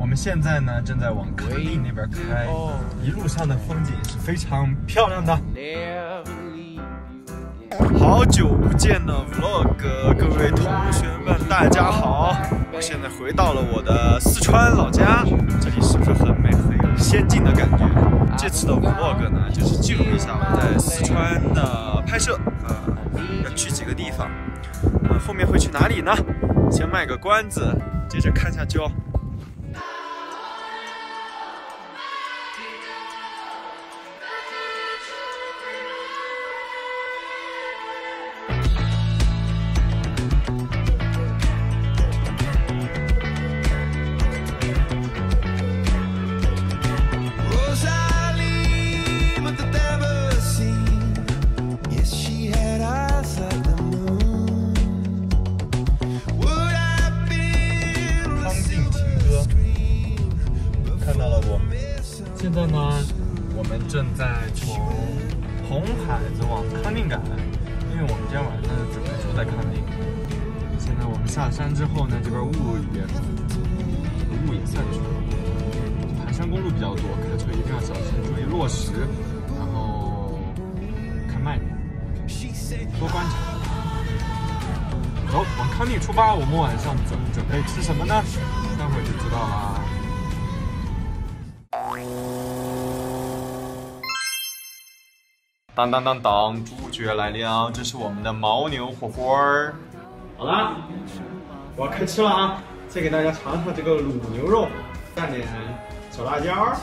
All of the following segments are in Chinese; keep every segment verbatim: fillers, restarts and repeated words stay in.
我们现在呢正在往康定那边开，一路上的风景是非常漂亮的。好久不见的 vlog， 各位同学们，大家好！我现在回到了我的四川老家，这里是不是很美、很有仙境的感觉？这次的 vlog 呢，就是记录一下我在四川的拍摄，呃，要去几个地方，呃，后面会去哪里呢？先卖个关子，接着看下去哦。 现在呢，我们正在从红海子往康定赶，因为我们今天晚上呢准备住在康定。现在我们下山之后呢，这边雾也雾也散去了，盘山公路比较多，开车一定要小心，注意落石，然后开慢点，多观察。走，往康定出发。我们晚上准准备吃什么呢？待会儿就知道啦。 当当当当，主角来了，这是我们的牦牛火锅儿。好啦，我要开吃了啊！先给大家尝尝这个卤牛肉，蘸点小辣椒。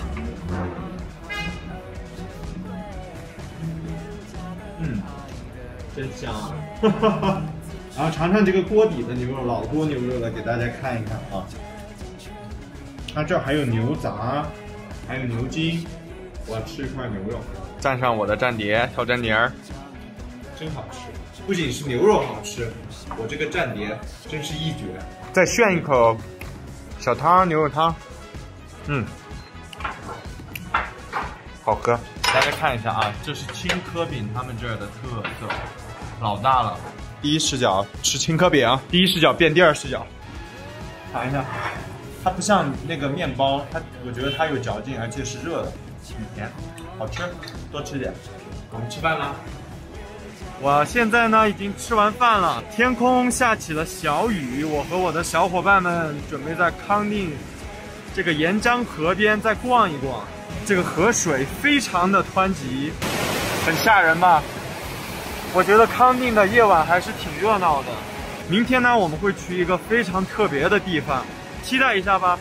嗯，真香。然后尝尝这个锅底的牛肉，老锅牛肉的，给大家看一看啊。它这还有牛杂，还有牛筋，我要吃一块牛肉。 蘸上我的蘸碟，小蘸碟儿，真好吃。不仅是牛肉好吃，我这个蘸碟真是一绝。再炫一口小汤，牛肉汤，嗯，好喝。大家看一下啊，这是青稞饼，他们这儿的特色，老大了。第一视角吃青稞饼，第一视角变第二视角，尝一下。它不像那个面包，它我觉得它有嚼劲，而且是热的，挺甜。 好吃，多吃点。我们吃饭啦！我现在呢已经吃完饭了，天空下起了小雨。我和我的小伙伴们准备在康定这个沿江河边再逛一逛。这个河水非常的湍急，很吓人吧？我觉得康定的夜晚还是挺热闹的。明天呢，我们会去一个非常特别的地方，期待一下吧。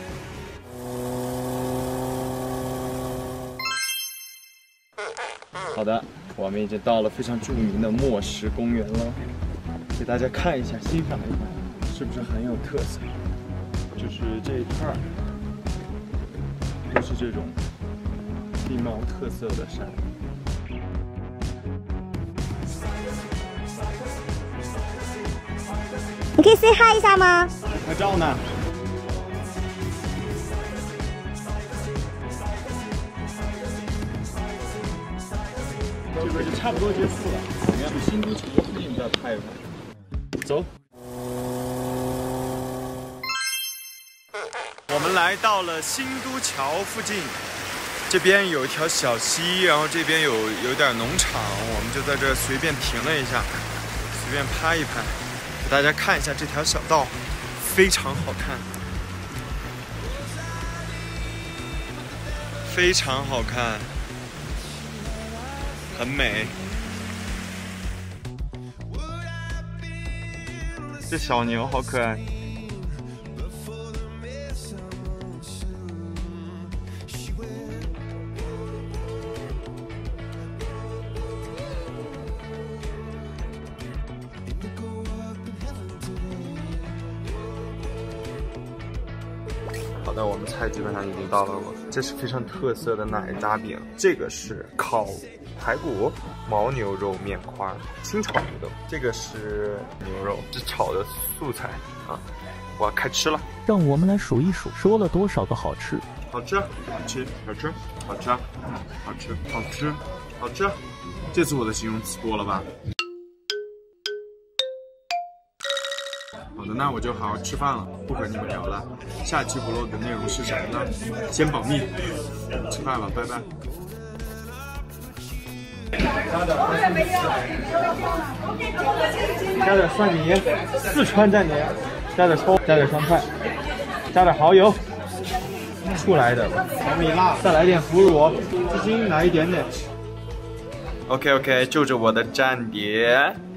好的，我们已经到了非常著名的墨石公园了，给大家看一下，欣赏一下，是不是很有特色？就是这一片儿都是这种地貌特色的山。 你可以 say hi 一下吗？ 拍照呢。 这边就差不多结束了，我们要去新都桥附近再拍一拍。走。我们来到了新都桥附近，这边有一条小溪，然后这边有有点农场，我们就在这随便停了一下，随便拍一拍，给大家看一下这条小道，非常好看，非常好看。 很美，这小牛好可爱。好的，我们菜基本上已经到了，这是非常特色的奶渣饼，这个是烤 排骨、牦牛肉面块、清炒牛肉，这个是牛肉，是炒的素菜啊！我要开吃了， 让我们来数一数，说了多少个好吃？ 好吃，好吃，好吃，好吃，好吃，好吃，好吃。这次我的形容词多了吧？ 好的，那我就好好吃饭了，不和你们聊了。下期 vlog 的内容是什么呢？先保密，吃饭吧，拜拜。加点蒜泥，四川蘸碟，加点葱，加点香菜，加点蚝油，出来的小米辣，再来点腐乳，鸡精来一点点。OK OK，就着我的蘸碟。